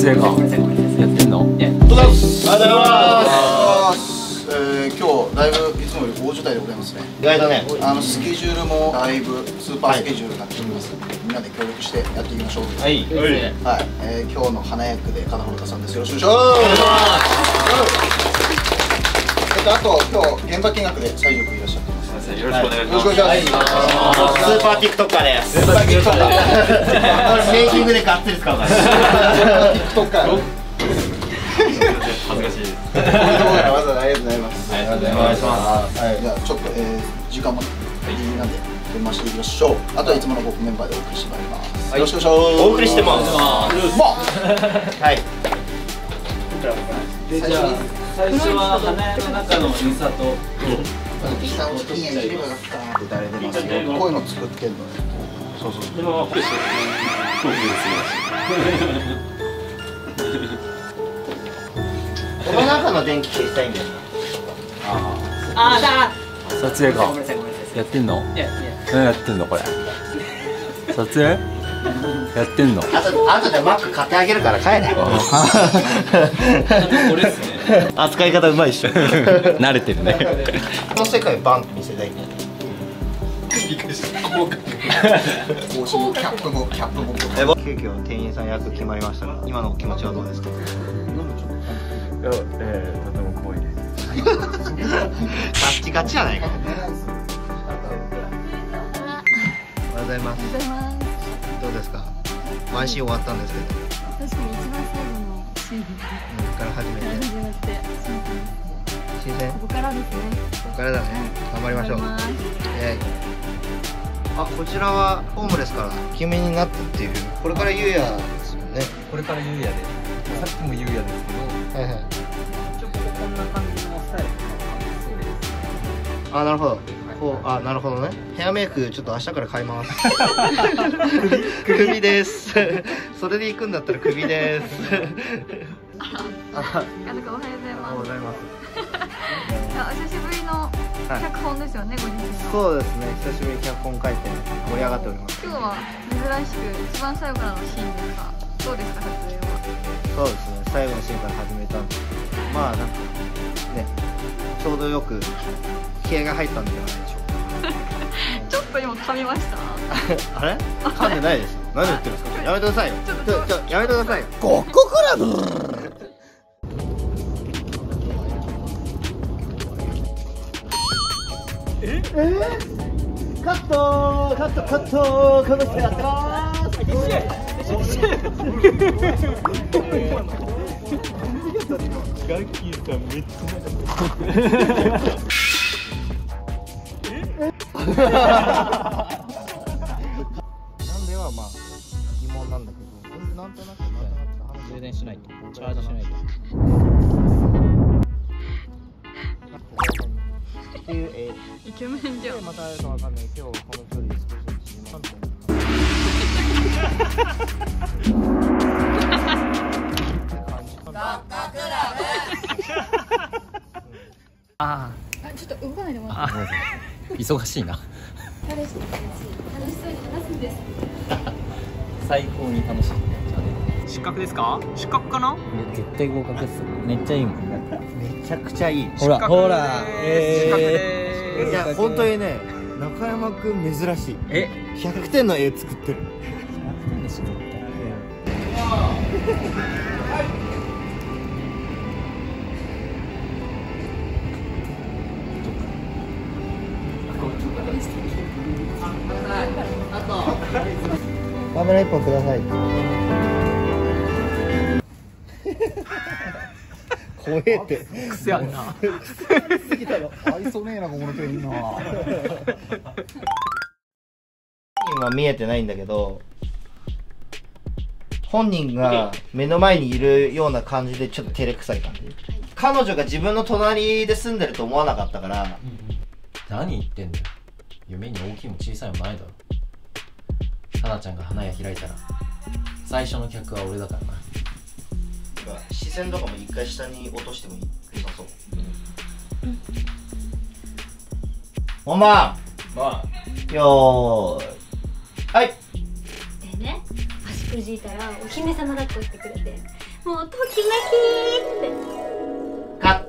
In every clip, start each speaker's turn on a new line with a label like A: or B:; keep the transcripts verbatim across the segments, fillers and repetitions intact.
A: 影がやってんの？
B: ありがとうございます。えー、今日だいぶいつもより大所帯でございますね。
C: 意外とね、
B: あのスケジュールもだいぶスーパースケジュールになっております。みんなで協力してやっていきましょう。
C: はい。
B: はい。えー、今日の花役で金堀田さんです。よろしくお願いします。えっとあと今日現場見学で西条君いらっしゃってます。
D: よろしくお願いします。
B: よろしくお願いします。
C: スーパーティックトッカーです。
B: スーパーティックトッカー。
C: メイキングでがっつり使うから。
B: スーパーティックトッカー。
D: 恥ずかしいです。
B: こういうところからわざわざありがとうございます。
D: ありがとうございます。
B: はい、じゃあちょっと、えー、時間もなんで飛ばしていきましょう。あとはいつもの僕メンバーでお送りしてまいります。よろしくお願いします。
C: お送りしてます。はい。
A: で、じゃあ最初は花屋の中のインサート。
B: 下を金やに入れればよかったなって誰でますよ。こういうの作ってんの。そうそうそう。
C: この中の電気消したいんだよ。
A: ああ、撮影がやってんの？何やってんのこれ？撮影？やってんの？
C: あとあとでマック買ってあげるから帰れ。
A: これですね。
C: 扱い方うまいっしょ。
A: 慣れてるね。
C: この世界バンって見せたいんだよ。
B: 帽子もキャップもキャップも。
C: 急遽店員さん役決まりましたが、今のお気持ちはどうですか？
D: えー、とても光栄です。
C: ガッチガチじゃないか。おはようございます。どうですか？ワンシーン終わったんですけど。
E: 確かに一番最後のシーン
C: から始めて。
E: 始まって
C: 新鮮。
E: ここからですね。
C: ここからだね。頑張りましょう。えー、あ、こちらはホームレスからイケメンになったっていう。これからゆうやですよね。
A: これからゆうやで、さっきもゆうやですけど、
C: はいはい。
A: ちょっとこんな感じのスタイルとかそうです。
C: あ、なるほど。こう、あ、なるほどね。ヘアメイクちょっと明日から買います。首、首です。それで行くんだったら首です。
E: あ、なんかおはようございます。
C: おはようございます。
E: お久しぶりの脚本ですよね、ご自身の。
C: そうですね。久しぶりに脚本書いて盛り上がっております。
E: 今日は珍しく一番最後からのシーンですが、どうですか撮影は？
C: そうですね。最後のシーンから始めたんで、まあなんかね、ちょうどよく気合が入ったんじゃないでしょうか。
E: ちょっと今噛みました。
C: あれ？噛んでないですよ。何言ってるんですか？やめてくださいよ。ちょっとちょやめてくださいよ。
B: ゴッコクラブ。
C: えー、カットカットカットこの人やってまーす。
D: ガッキーさんめっちゃ
C: なんではまあ疑問なんだけど、なんとなくなんとなく
A: 充電しないと、チャージしないと。
C: っていうえ
E: イケメンじゃん。
C: またやるかわかんない。今日この距離少し縮まると思う。
A: あ
E: あ、ちょっと動かないでもらって。
A: あ、忙しいな。
E: 彼氏と楽しそうに話すんです。
A: 最高に楽しい。失格ですか？失格かな？絶対合格です。めっちゃいいもん。
C: めちゃくちゃいい。
A: ほらほら。
C: えー、いや本当にね、中山くん珍しい。
A: え、
C: ひゃくてんの絵作ってる。
A: ひゃくてんですよ。
C: カメラ一本ください。怖えって。
A: くせやんな。
B: すぎたの。愛想ねえなここの店員な。
C: 今見えてないんだけど、本人が目の前にいるような感じでちょっと照れくさい感じ。彼女が自分の隣で住んでると思わなかったから。
A: 何言ってんだよ。夢に大きいも小さいもないだろ。花ちゃんが花屋開いたら最初の客は俺だからな。
C: 視線とかも一回下に落としてもいいさそう。本番。
D: まあ
C: よーいはい。
F: でね、足くじいたらお姫様抱っこしてくれて、 もうときめきーって
C: カッ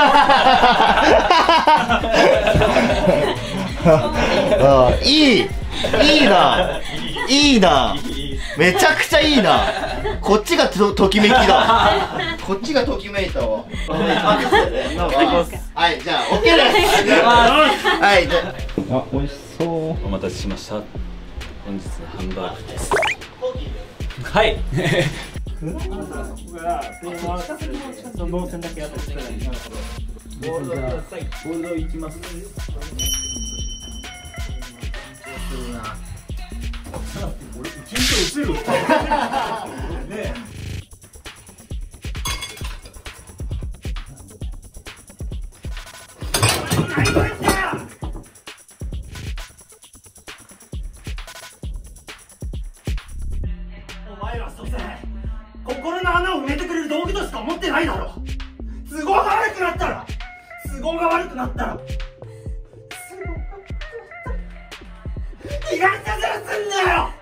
C: あーいいいいないいなめちゃくちゃいいなこっちがとときめきだこっちがときめいたわはいじゃあ OK ですはいじゃあ
A: あ、美味しそう。お待たせしました。本日ハンバーグです。はい。
D: その動線だけやってください。ボールドください。ボールドいきます。俺緊張してる。ね。お前らそせ心の穴を埋めてくれる道具としか思ってないだろ。都合が悪くなったら都合が悪くなったら被害者ゼロすんだよ。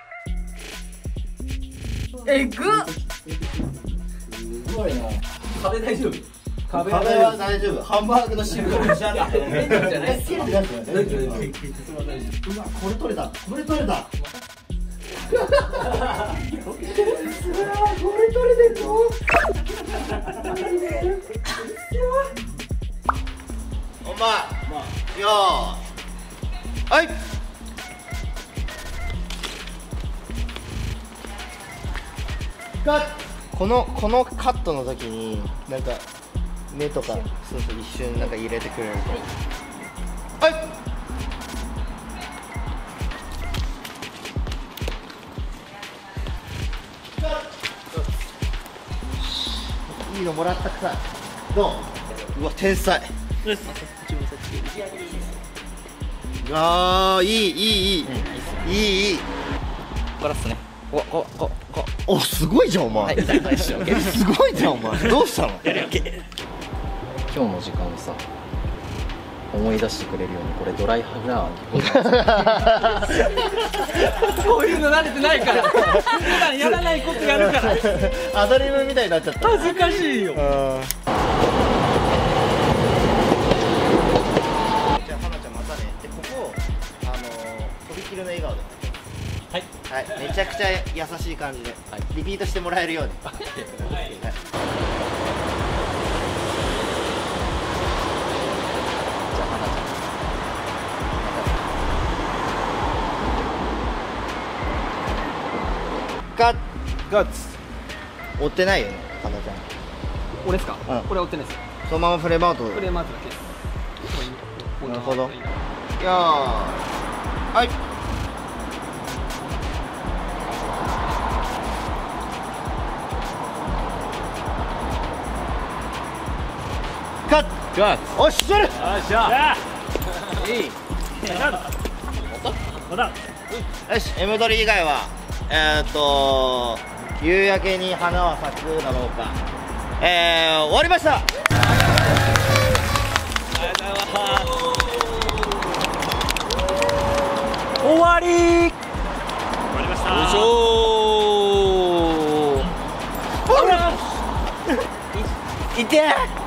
E: えぐっ。
B: すごいな。
D: 壁大丈夫？
B: 壁は大丈夫。ハンバーグの汁がじゃなくてね。じゃない。うわ、これ取れた。これ取れた。これ取れてんの？
C: 本番よーはいカッこのこのカットの時になんか目とかそうそう一瞬なんか入れてくれるとはいいいのもらったくさどううわ天才あーいいいいいい、うん、いいいい
G: これっすねおおお
C: おおすごいじゃんお前、はい、すごいじゃんお前どうしたの
G: 今日の時間をさ思い出してくれるようにこれドライフラワー
D: こういうの慣れてないから普段やらないことやるから
C: アドリブみたいになっちゃった
D: 恥ずかしいよ。
C: じゃあ花ちゃんまたねでここあのとびきりの笑顔ではいはいめちゃくちゃ優しい感じで、はい、リピートしてもらえるようにはい、はいガッガッツ追ってないよね、かなちゃん
D: 俺ですか、
C: うん、
D: これ追ってないですよ
C: そのままフレームアウト
D: フレームアウトだけです
C: なるほどよーはいカッガッツおっしゃるよっしゃいいよし、エムドリ以外はえーっと夕焼けに花は咲くだろうかえー、終わりました
D: 終わりー終わり
C: ました
D: よいしょー
C: いってー